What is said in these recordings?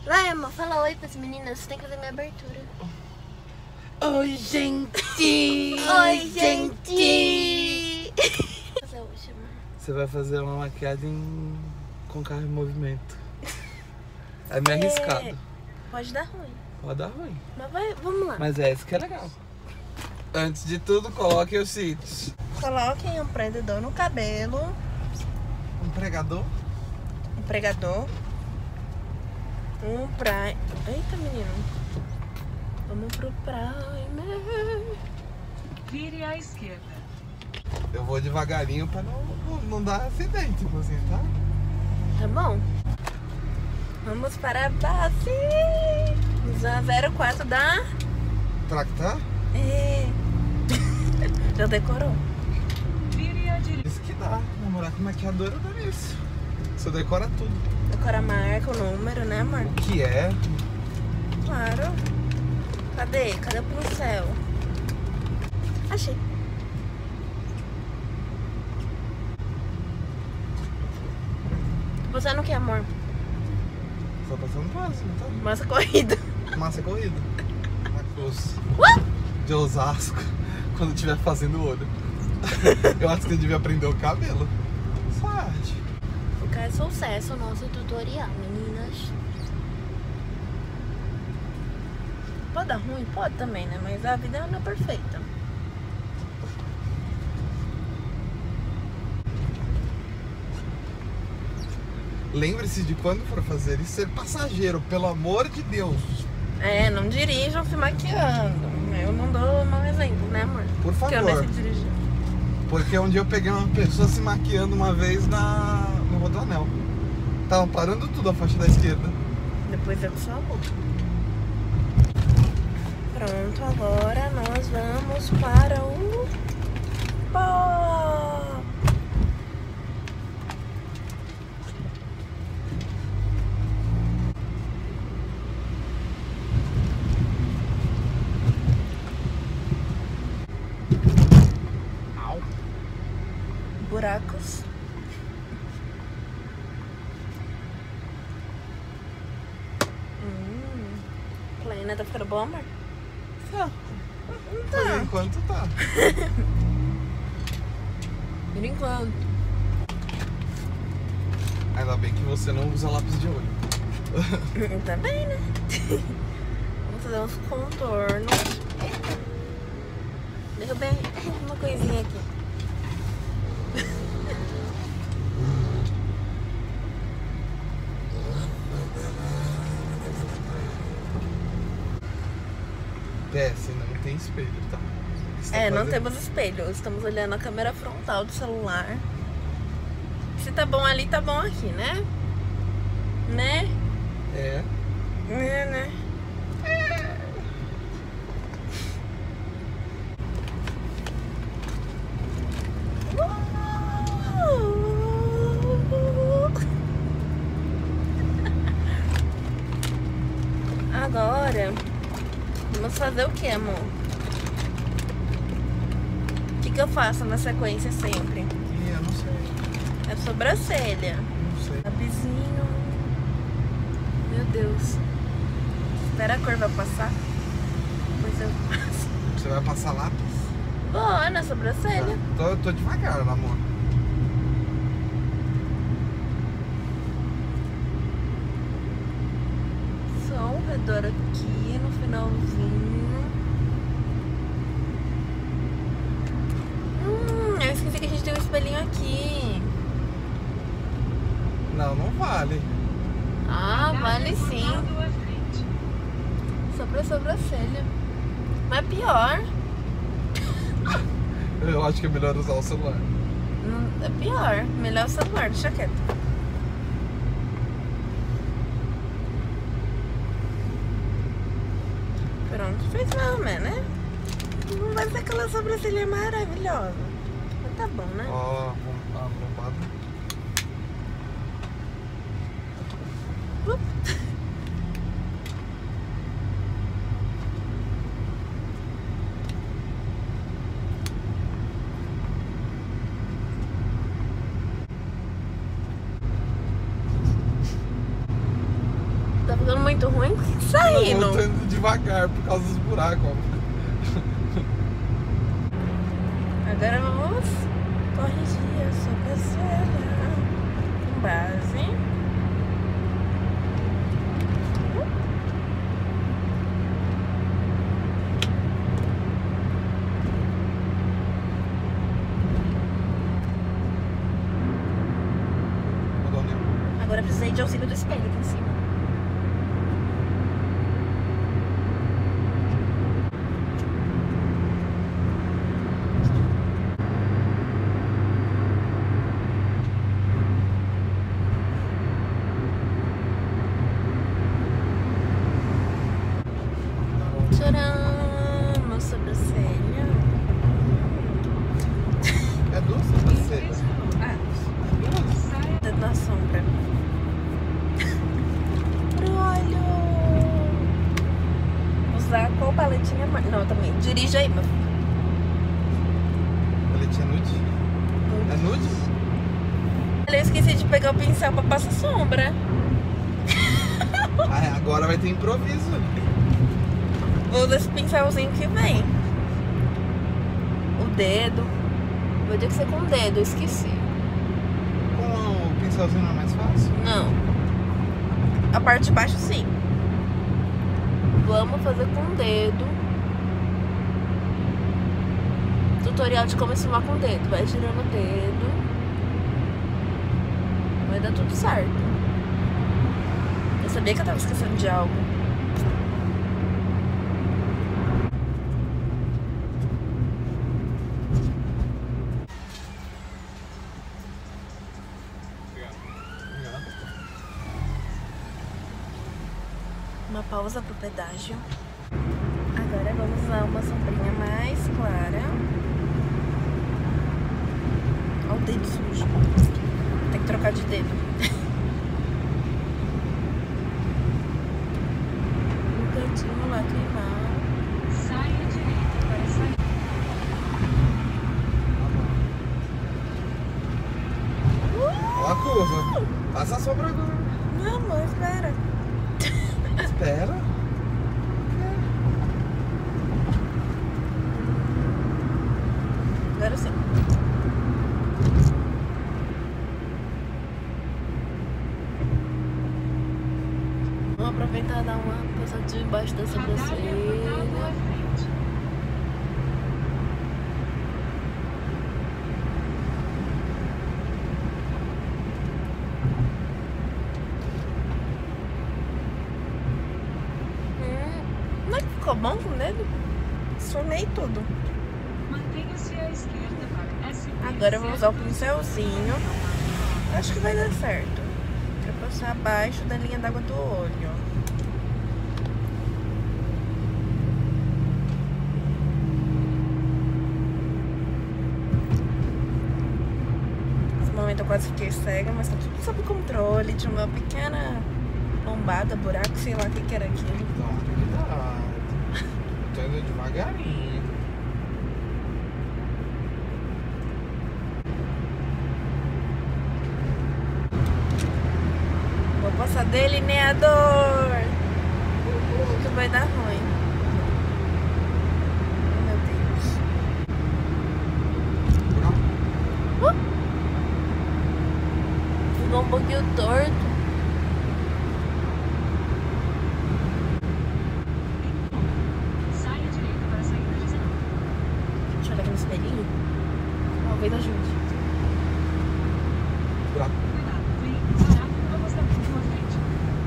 Vai, amor, fala oi pras meninas. Você tem que fazer minha abertura. Oi, gente! Oi, gente! Fazer hoje, amor. Você vai fazer uma maquiagem com carro em movimento. É meio arriscado. Pode dar ruim. Pode dar ruim. Mas vamos lá. Mas é isso que é legal. Antes de tudo, coloque os cílios. Coloquem um prendedor no cabelo. Um pregador. Um pregador. Um primer. Eita, menino. Vamos pro primer. Vire à esquerda. Eu vou devagarinho pra não dar acidente, tipo assim, tá? Tá bom? Vamos para a base. Usar 04 da... Tractar? É. Já decorou? Vire à direita. Isso que dá. Namorar com maquiadora dá nisso. Você decora tudo. Decora a marca, o número, né, amor? O que é? Claro. Cadê? Cadê o pincel? Achei. Você não quer, amor? Só passando próximo, tá? Massa corrida. Massa corrida. Na cruz. De Osasco. Quando estiver fazendo o olho. Eu acho que eu devia aprender o cabelo. Sorte. Fica sucesso o nosso tutorial, meninas. Pode dar ruim? Pode também, né? Mas a vida não é perfeita. Lembre-se de quando for fazer isso ser passageiro, pelo amor de Deus. É, não dirijam se maquiando. Eu não dou um mau exemplo, né, amor? Por Porque eu nem favor. sei dirigir. Porque um dia eu peguei uma pessoa se maquiando uma vez no Rodoanel. Tava parando tudo a faixa da esquerda. Depois eu que sou a louca. Pronto, agora nós vamos para o pó. Au. Buracos. Plena, tá ficando bom, amor? Tá. Por Tá. enquanto tá. Por enquanto. Ainda bem que você não usa lápis de olho. Tá bem, né? Vamos fazer uns contornos. Derrubei uma coisinha aqui. Desce, não tem espelho, tá? Você tá É, não fazendo- temos espelho. Estamos olhando a câmera frontal do celular. Se tá bom ali, tá bom aqui, né? Né? É. Né? Agora, vamos fazer o que, amor? O que eu faço na sequência sempre? E eu não sei. É sobrancelha. Não sei. Labizinho. Meu Deus. Espera a cor vai passar. Depois eu passo. Você vai passar lápis? Boa, na sobrancelha. Tô devagar, amor. Só ao redor aqui, no finalzinho. Eu esqueci que a gente tem um espelhinho aqui. Não vale. Ah, vale sim. Lado à frente. Só pra sobrancelha. Mas pior. Eu acho que é melhor usar o celular. É pior. Melhor o celular, deixa quieto. Pronto, fez mais ou menos, né? Não vai ser aquela sobrancelha maravilhosa. Mas tá bom, né? Ó, a bombada. Tá ficando muito ruim? Por que tá Não, indo? eu tô indo devagar por causa dos buracos, ó. Agora vamos corrigir a sobrancelha com base. Agora precisei de auxílio do espelho aqui em cima. Tcharam! Uma sobrancelha. É duas sobrancelhas? Ah, Saia dedo na sombra. Pro olho. Usar qual paletinha mais? Não, também. Dirige aí, meu filho. Paletinha nude? É nude? Eu esqueci de pegar o pincel pra passar sombra. Ah, agora vai ter improviso. Vou usar esse pincelzinho que vem. O dedo. Vou ter que ser com o dedo, eu esqueci. Com o pincelzinho não é mais fácil? Não. A parte de baixo sim. Vamos fazer com o dedo. Tutorial de como esfumar com o dedo. Vai girando o dedo. Vai dar tudo certo. Eu sabia que eu tava esquecendo de algo. Uma pausa pro pedágio. Agora vamos usar uma sombrinha mais clara. Olha o dedo sujo. Tem que trocar de dedo. No cantinho lá queimar. saia direita para sair. Ó a curva. Passa a sombra agora. Não, amor, espera. Espera. Agora sim. Vamos aproveitar e dar uma passadinha embaixo da Radar reportado à sobrancelha. frente. Não é que ficou bom com o dedo? Sumei tudo. Mantenha-se à esquerda para SP. Agora eu vou usar o pincelzinho. Acho que vai dar certo. Pra passar abaixo da linha d'água do olho. Nesse momento eu quase fiquei cega, mas tá tudo sob controle. Tinha uma pequena lombada, buraco, sei lá o que que era aquilo. Então, cuidado. Tô indo devagarinho. Vou passar delineador. Tudo vai dar ruim. Oh, meu Deus. Ficou um pouquinho torto. Saia direita para sair da 19. Deixa eu olhar aqui no espelhinho. Talvez ajude. Buraco. Cuidado, vem parar. Vamos dar curva à frente.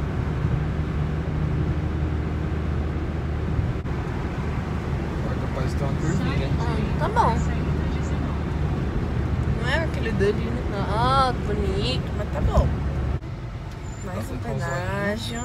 Agora capaz de ter uma Saia curvinha. direita Tá bom. para sair da 19. Não é aquele dele, ah, bonito, mas tá bom. Mais Tá um com os pedágio.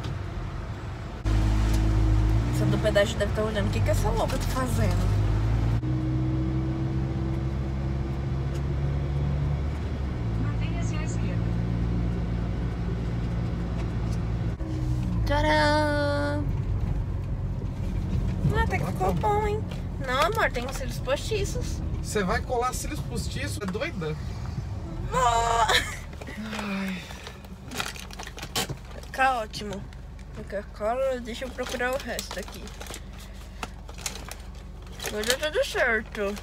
Essa do pedágio deve estar olhando. O que que essa louca tá fazendo? Mantenha-se à esquerda. Tcharam! Ah, até que ficou bom, hein? Não, amor, tem os cílios postiços. Você vai colar cílios postiços? É doida? Vou! Fica ótimo. Fica claro, deixa eu procurar o resto aqui. Vai dar tudo certo.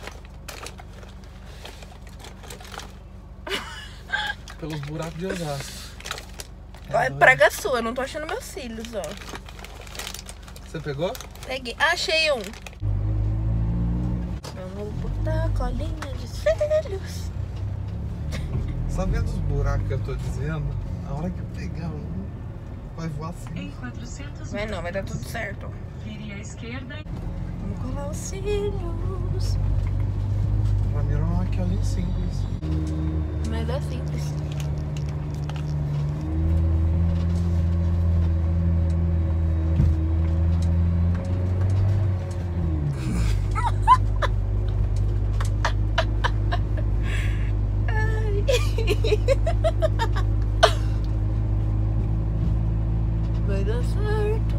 Pelos buracos de Osasco. É praga sua, eu não tô achando meus cílios, ó. Você pegou? Peguei. Achei um. Vamos botar colinha de cílios. Sabendo os buracos que eu tô dizendo, a hora que eu pegar um, vai voar assim. Em 400 Vai não, vai dar tudo certo. vire à esquerda. Vamos colar os cílios. Pra mim era uma maquiagem simples. Mas é simples. Vai dar certo.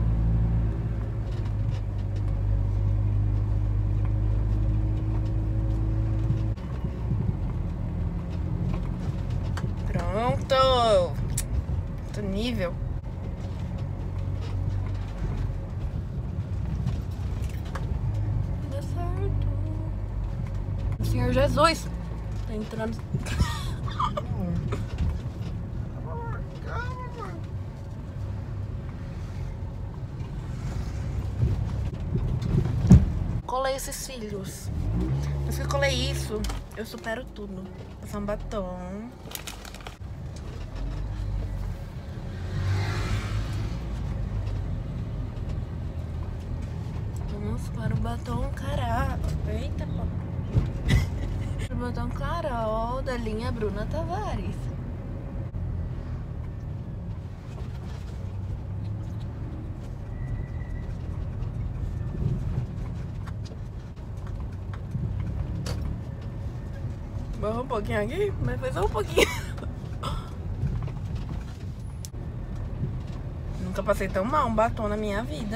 Pronto. Outro nível. Vai dar certo. Senhor Jesus. Tá entrando. Colei esses cílios. Depois que eu colei isso, eu supero tudo. Passar um batom. Vamos para o batom Carol. Eita, pô. O batom Carol da linha Bruna Tavares. Vamos um pouquinho aqui, mas foi só um pouquinho. Nunca passei tão mal um batom na minha vida.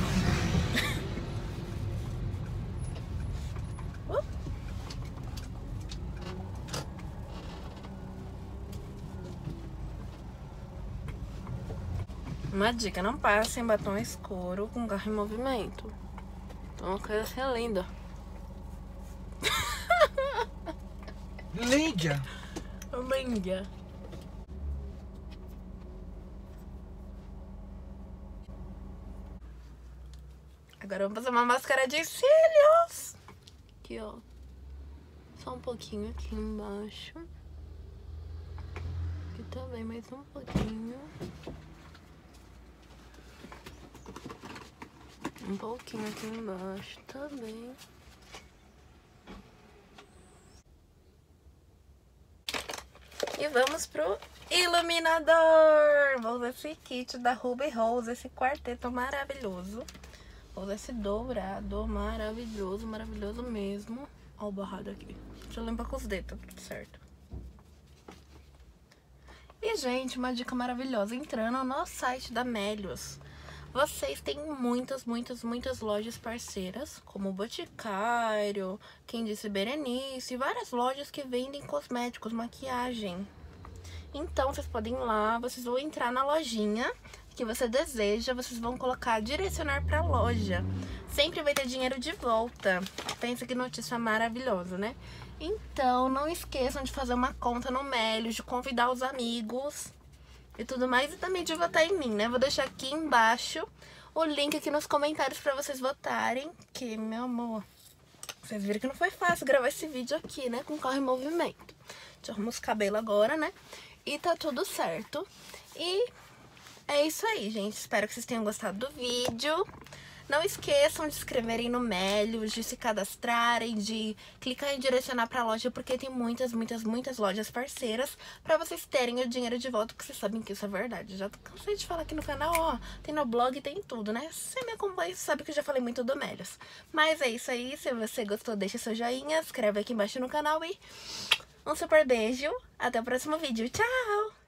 Uma dica, não passem batom escuro com carro em movimento. Então uma coisa assim é linda. Lídia! Linda. Agora vamos fazer uma máscara de cílios. Aqui, ó. Só um pouquinho aqui embaixo. Aqui também, mais um pouquinho. Um pouquinho aqui embaixo também. E vamos pro iluminador. Vou usar esse kit da Ruby Rose, esse quarteto maravilhoso. Vou usar esse dourado maravilhoso, maravilhoso mesmo. Ó o borrado aqui. Deixa eu limpar com os dedos, tá tudo certo. E, gente, uma dica maravilhosa. Entrando no site da Melios, vocês têm muitas lojas parceiras, como o Boticário, Quem Disse Berenice, várias lojas que vendem cosméticos, maquiagem. Então, vocês podem ir lá, vocês vão entrar na lojinha que você deseja, vocês vão colocar direcionar pra loja. Sempre vai ter dinheiro de volta. Pensa que notícia maravilhosa, né? Então, não esqueçam de fazer uma conta no Melios, de convidar os amigos e tudo mais, e também de votar em mim, né? Vou deixar aqui embaixo o link aqui nos comentários pra vocês votarem, que, meu amor, vocês viram que não foi fácil gravar esse vídeo aqui, né? Com carro em movimento. Deixa eu arrumar os cabelos agora, né? E tá tudo certo. E é isso aí, gente. Espero que vocês tenham gostado do vídeo. Não esqueçam de se inscreverem no Melios, de se cadastrarem, de clicar em direcionar pra loja, porque tem muitas lojas parceiras pra vocês terem o dinheiro de volta, porque vocês sabem que isso é verdade. Já cansei de falar aqui no canal, ó, tem no blog, tem tudo, né? Se você me acompanha, você sabe que eu já falei muito do Melios. Mas é isso aí, se você gostou, deixa seu joinha, inscreve aqui embaixo no canal e um super beijo. Até o próximo vídeo. Tchau!